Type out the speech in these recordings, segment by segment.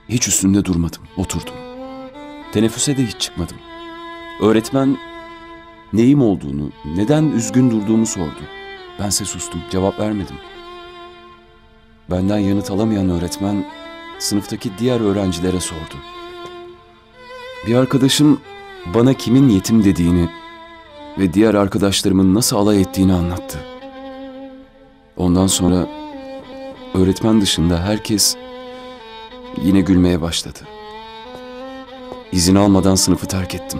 Hiç üstünde durmadım, oturdum. Teneffüse de hiç çıkmadım. Öğretmen neyim olduğunu, neden üzgün durduğumu sordu. Bense sustum, cevap vermedim. Benden yanıt alamayan öğretmen sınıftaki diğer öğrencilere sordu. Bir arkadaşım bana kimin yetim dediğini ve diğer arkadaşlarımın nasıl alay ettiğini anlattı. Ondan sonra öğretmen dışında herkes yine gülmeye başladı. İzin almadan sınıfı terk ettim.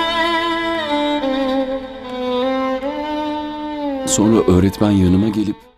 Sonra öğretmen yanıma gelip